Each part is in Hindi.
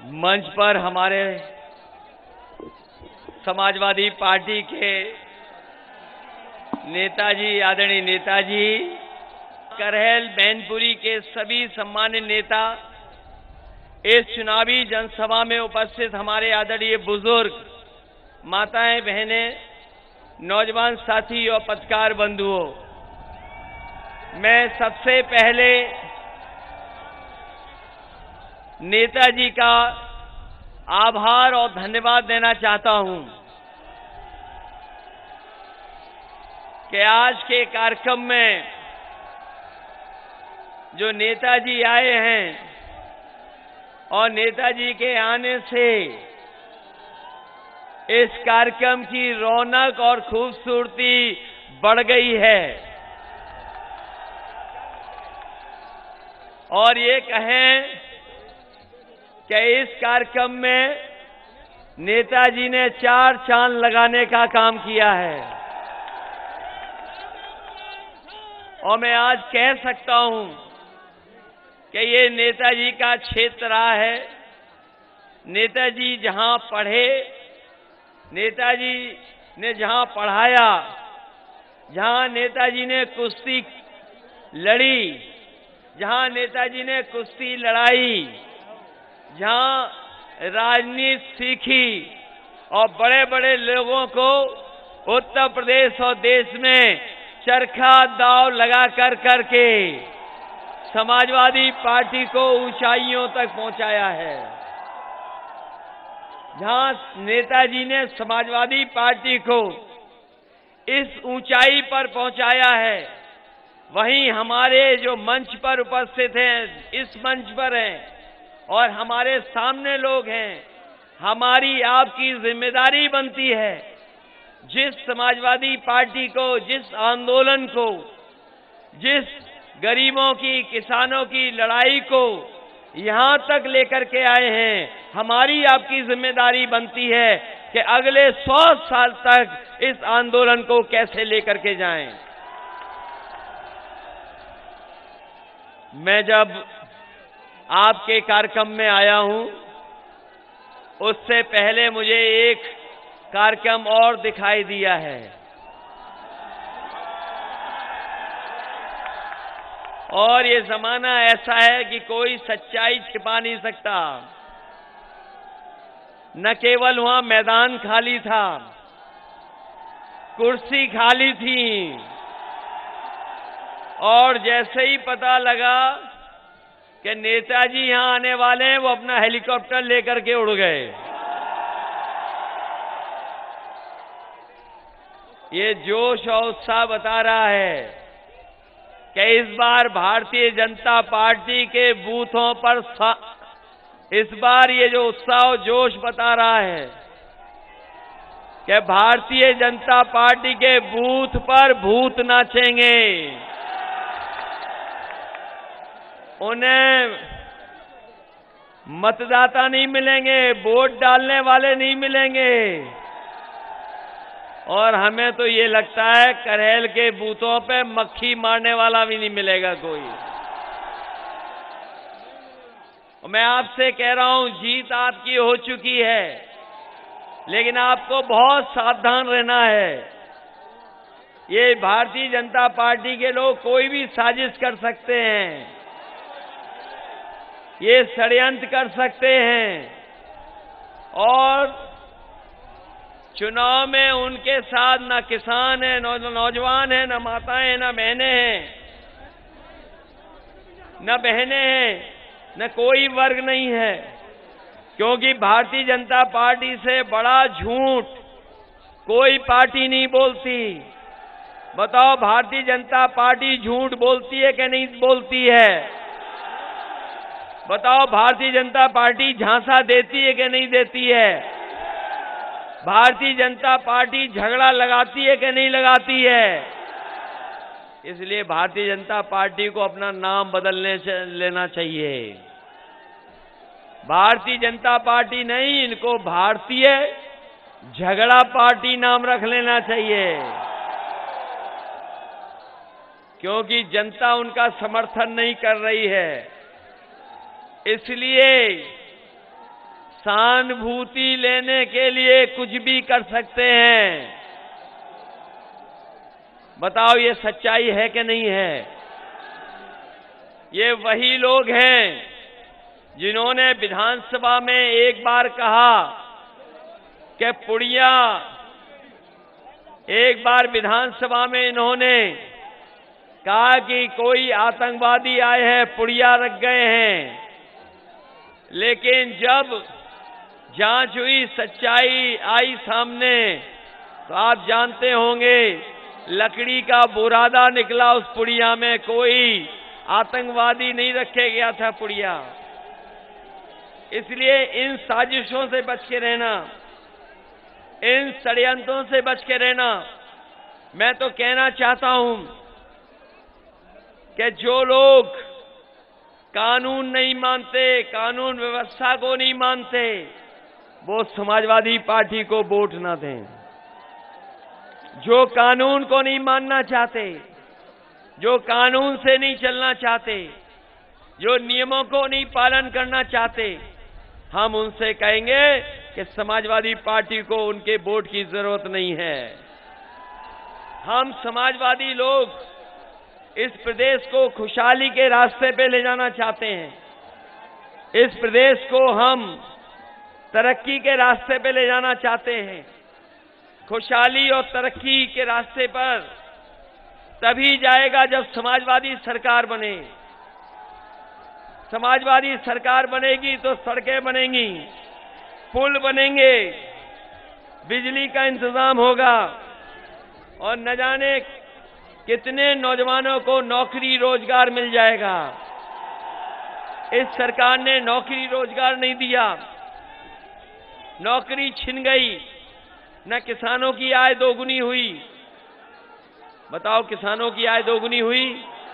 मंच पर हमारे समाजवादी पार्टी के नेताजी, आदरणीय नेताजी, करहल मैनपुरी के सभी सम्मानित नेता, इस चुनावी जनसभा में उपस्थित हमारे आदरणीय बुजुर्ग, माताएं, बहनें, नौजवान साथी और पत्रकार बंधुओं, मैं सबसे पहले नेताजी का आभार और धन्यवाद देना चाहता हूं कि आज के कार्यक्रम में जो नेताजी आए हैं और नेताजी के आने से इस कार्यक्रम की रौनक और खूबसूरती बढ़ गई है। और ये कहें कि इस कार्यक्रम में नेताजी ने 4 चांद लगाने का काम किया है। और मैं आज कह सकता हूं कि ये नेताजी का क्षेत्र रहा है। नेताजी जहां पढ़े, नेताजी ने जहां पढ़ाया, जहां नेताजी ने कुश्ती लड़ी, जहां नेताजी ने कुश्ती लड़ाई, जहां राजनीति सीखी और बड़े बड़े लोगों को उत्तर प्रदेश और देश में चरखा दांव लगा करके समाजवादी पार्टी को ऊंचाइयों तक पहुंचाया है, जहां नेताजी ने समाजवादी पार्टी को इस ऊंचाई पर पहुंचाया है, वहीं हमारे जो मंच पर उपस्थित हैं, इस मंच पर हैं और हमारे सामने लोग हैं, हमारी आपकी जिम्मेदारी बनती है जिस समाजवादी पार्टी को, जिस आंदोलन को, जिस गरीबों की, किसानों की लड़ाई को यहां तक लेकर के आए हैं, हमारी आपकी जिम्मेदारी बनती है कि अगले 100 साल तक इस आंदोलन को कैसे लेकर के जाएं। मैं जब आपके कार्यक्रम में आया हूं, उससे पहले मुझे एक कार्यक्रम और दिखाई दिया है और ये जमाना ऐसा है कि कोई सच्चाई छिपा नहीं सकता। न केवल वहां मैदान खाली था, कुर्सी खाली थी और जैसे ही पता लगा कि नेताजी यहां आने वाले हैं, वो अपना हेलीकॉप्टर लेकर के उड़ गए। ये जोश और उत्साह बता रहा है कि इस बार भारतीय जनता पार्टी के बूथों पर इस बार ये जो उत्साह और जोश बता रहा है कि भारतीय जनता पार्टी के बूथ पर भूत नाचेंगे, उन्हें मतदाता नहीं मिलेंगे, वोट डालने वाले नहीं मिलेंगे और हमें तो ये लगता है करहल के बूथों पे मक्खी मारने वाला भी नहीं मिलेगा कोई। मैं आपसे कह रहा हूं, जीत आपकी हो चुकी है, लेकिन आपको बहुत सावधान रहना है। ये भारतीय जनता पार्टी के लोग कोई भी साजिश कर सकते हैं, ये षड्यंत्र कर सकते हैं और चुनाव में उनके साथ न किसान है, न नौजवान है, न माताएं हैं, न बहनें हैं, न बहनें हैं, न कोई वर्ग नहीं है, क्योंकि भारतीय जनता पार्टी से बड़ा झूठ कोई पार्टी नहीं बोलती। बताओ, भारतीय जनता पार्टी झूठ बोलती है कि नहीं बोलती है? बताओ, भारतीय जनता पार्टी झांसा देती है कि नहीं देती है? भारतीय जनता पार्टी झगड़ा लगाती है कि नहीं लगाती है? इसलिए भारतीय जनता पार्टी को अपना नाम बदलने लेना चाहिए। भारतीय जनता पार्टी नहीं, इनको भारतीय झगड़ा पार्टी नाम रख लेना चाहिए, क्योंकि जनता उनका समर्थन नहीं कर रही है। इसलिए सहानुभूति लेने के लिए कुछ भी कर सकते हैं। बताओ ये सच्चाई है कि नहीं है? ये वही लोग हैं जिन्होंने विधानसभा में एक बार कहा कि पुड़िया, एक बार विधानसभा में इन्होंने कहा कि कोई आतंकवादी आए हैं, पुड़िया रख गए हैं। लेकिन जब जांच हुई, सच्चाई आई सामने, तो आप जानते होंगे लकड़ी का बुरादा निकला उस पुड़िया में। कोई आतंकवादी नहीं रखे गया था पुड़िया। इसलिए इन साजिशों से बच के रहना, इन षड्यंत्रों से बच के रहना। मैं तो कहना चाहता हूं कि जो लोग कानून नहीं मानते, कानून व्यवस्था को नहीं मानते, वो समाजवादी पार्टी को वोट ना दें। जो कानून को नहीं मानना चाहते, जो कानून से नहीं चलना चाहते, जो नियमों को नहीं पालन करना चाहते, हम उनसे कहेंगे कि समाजवादी पार्टी को उनके वोट की जरूरत नहीं है। हम समाजवादी लोग इस प्रदेश को खुशहाली के रास्ते पे ले जाना चाहते हैं। इस प्रदेश को हम तरक्की के रास्ते पे ले जाना चाहते हैं। खुशहाली और तरक्की के रास्ते पर तभी जाएगा जब समाजवादी सरकार बने। समाजवादी सरकार बनेगी तो सड़कें बनेंगी, पुल बनेंगे, बिजली का इंतजाम होगा और न जाने कितने नौजवानों को नौकरी रोजगार मिल जाएगा। इस सरकार ने नौकरी रोजगार नहीं दिया, नौकरी छिन गई, न किसानों की आय दोगुनी हुई। बताओ किसानों की आय दोगुनी हुई?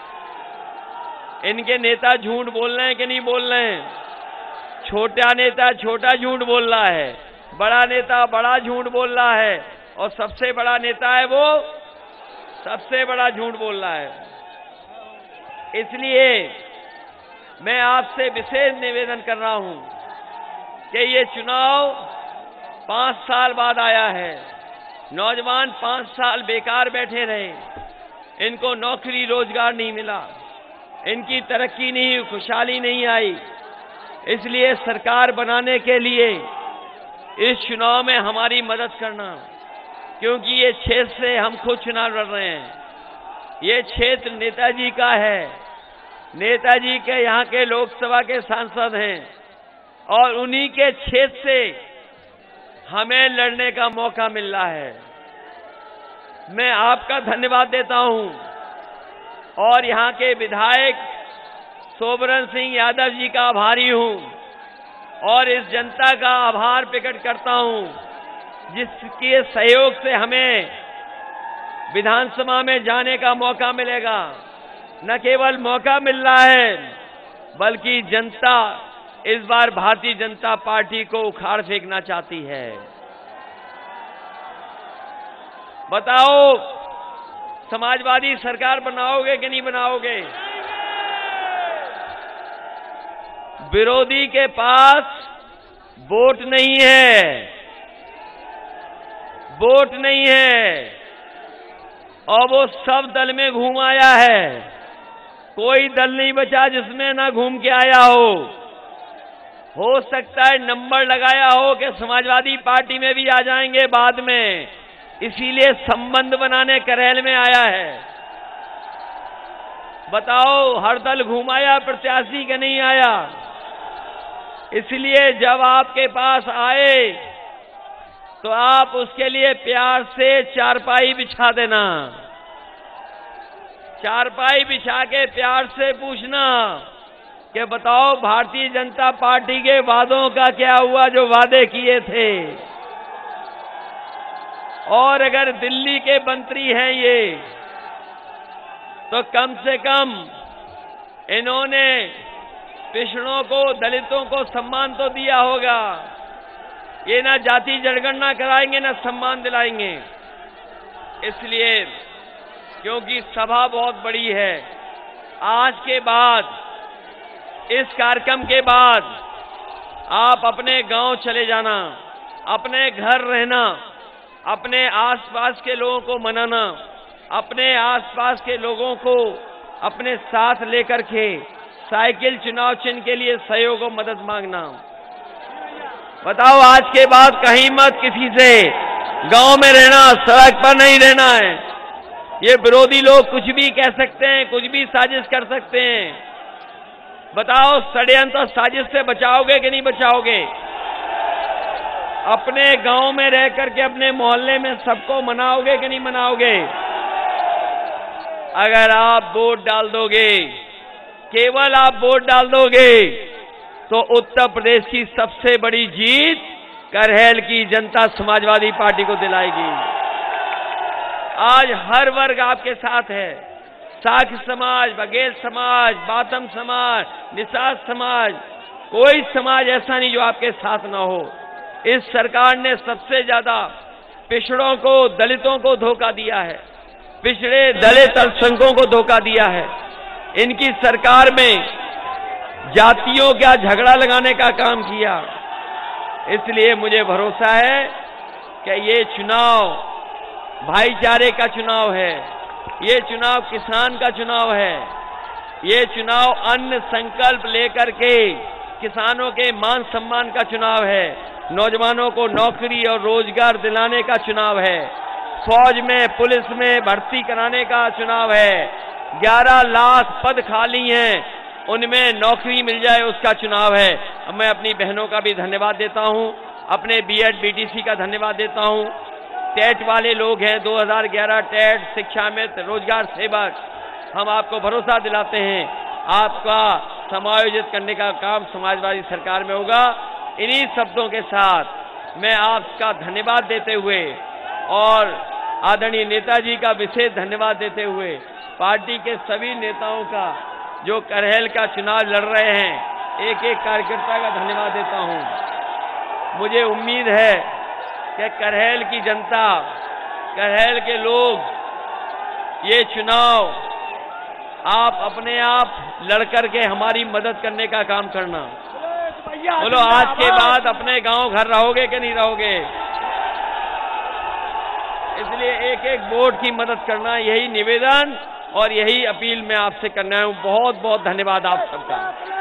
इनके नेता झूठ बोल रहे हैं कि नहीं बोल रहे हैं? छोटा नेता छोटा झूठ बोल रहा है, बड़ा नेता बड़ा झूठ बोल रहा है, और सबसे बड़ा नेता है वो सबसे बड़ा झूठ बोल रहा है। इसलिए मैं आपसे विशेष निवेदन कर रहा हूं कि ये चुनाव 5 साल बाद आया है। नौजवान 5 साल बेकार बैठे रहे, इनको नौकरी रोजगार नहीं मिला, इनकी तरक्की नहीं, खुशहाली नहीं आई। इसलिए सरकार बनाने के लिए इस चुनाव में हमारी मदद करना, क्योंकि ये क्षेत्र से हम खुद चुनाव लड़ रहे हैं। ये क्षेत्र नेताजी का है, नेताजी के यहाँ के लोकसभा के सांसद हैं और उन्हीं के क्षेत्र से हमें लड़ने का मौका मिल रहा है। मैं आपका धन्यवाद देता हूं और यहाँ के विधायक सोबरन सिंह यादव जी का आभारी हूं और इस जनता का आभार प्रकट करता हूं जिसके सहयोग से हमें विधानसभा में जाने का मौका मिलेगा। न केवल मौका मिल रहा है, बल्कि जनता इस बार भारतीय जनता पार्टी को उखाड़ फेंकना चाहती है। बताओ समाजवादी सरकार बनाओगे कि नहीं बनाओगे? विरोधी के पास वोट नहीं है, वोट नहीं है और वो सब दल में घूम आया है। कोई दल नहीं बचा जिसमें ना घूम के आया हो सकता है नंबर लगाया हो कि समाजवादी पार्टी में भी आ जाएंगे बाद में, इसीलिए संबंध बनाने करेल में आया है। बताओ हर दल घुमाया प्रत्याशी के नहीं आया। इसलिए जब आपके पास आए तो आप उसके लिए प्यार से चारपाई बिछा देना, चारपाई बिछा के प्यार से पूछना कि बताओ भारतीय जनता पार्टी के वादों का क्या हुआ जो वादे किए थे। और अगर दिल्ली के मंत्री हैं ये, तो कम से कम इन्होंने पिछड़ों को, दलितों को सम्मान तो दिया होगा। ये ना जाति जनगणना कराएंगे ना सम्मान दिलाएंगे। इसलिए क्योंकि सभा बहुत बड़ी है, आज के बाद, इस कार्यक्रम के बाद आप अपने गांव चले जाना, अपने घर रहना, अपने आसपास के लोगों को मनाना, अपने आसपास के लोगों को अपने साथ लेकर के साइकिल चुनाव चिन्ह के लिए सहयोग और मदद मांगना। बताओ, आज के बाद कहीं मत किसी से गांव में रहना, सड़क पर नहीं रहना है। ये विरोधी लोग कुछ भी कह सकते हैं, कुछ भी साजिश कर सकते हैं। बताओ, षड्यंत्र और साजिश से बचाओगे कि नहीं बचाओगे? अपने गांव में रह करके अपने मोहल्ले में सबको मनाओगे कि नहीं मनाओगे? अगर आप वोट डाल दोगे, केवल आप वोट डाल दोगे, तो उत्तर प्रदेश की सबसे बड़ी जीत करहल की जनता समाजवादी पार्टी को दिलाएगी। आज हर वर्ग आपके साथ है। साख समाज, बघेल समाज, बाथम समाज, निषाद समाज, कोई समाज ऐसा नहीं जो आपके साथ ना हो। इस सरकार ने सबसे ज्यादा पिछड़ों को, दलितों को धोखा दिया है, पिछड़े दलित अल्पसंख्यकों को धोखा दिया है। इनकी सरकार में जातियों का झगड़ा लगाने का काम किया। इसलिए मुझे भरोसा है कि ये चुनाव भाईचारे का चुनाव है, ये चुनाव किसान का चुनाव है, ये चुनाव अन्न संकल्प लेकर के किसानों के मान सम्मान का चुनाव है, नौजवानों को नौकरी और रोजगार दिलाने का चुनाव है, फौज में, पुलिस में भर्ती कराने का चुनाव है, 11 लाख पद खाली हैं, उनमें नौकरी मिल जाए उसका चुनाव है। मैं अपनी बहनों का भी धन्यवाद देता हूं, अपने बीएड बीटीसी का धन्यवाद देता हूं। टेट वाले लोग हैं, 2011 टेट, शिक्षा मित्र, रोजगार सेवक, हम आपको भरोसा दिलाते हैं आपका समायोजित करने का काम समाजवादी सरकार में होगा। इन्हीं शब्दों के साथ मैं आपका धन्यवाद देते हुए और आदरणीय नेताजी का विशेष धन्यवाद देते हुए पार्टी के सभी नेताओं का जो करहल का चुनाव लड़ रहे हैं, एक एक कार्यकर्ता का धन्यवाद देता हूं। मुझे उम्मीद है कि करहल की जनता, करहल के लोग ये चुनाव आप अपने आप लड़कर के हमारी मदद करने का काम करना। बोलो, आज के बाद अपने गांव घर रहोगे कि नहीं रहोगे? इसलिए एक एक वोट की मदद करना, यही निवेदन और यही अपील मैं आपसे करना हूं। बहुत बहुत धन्यवाद आप सबका।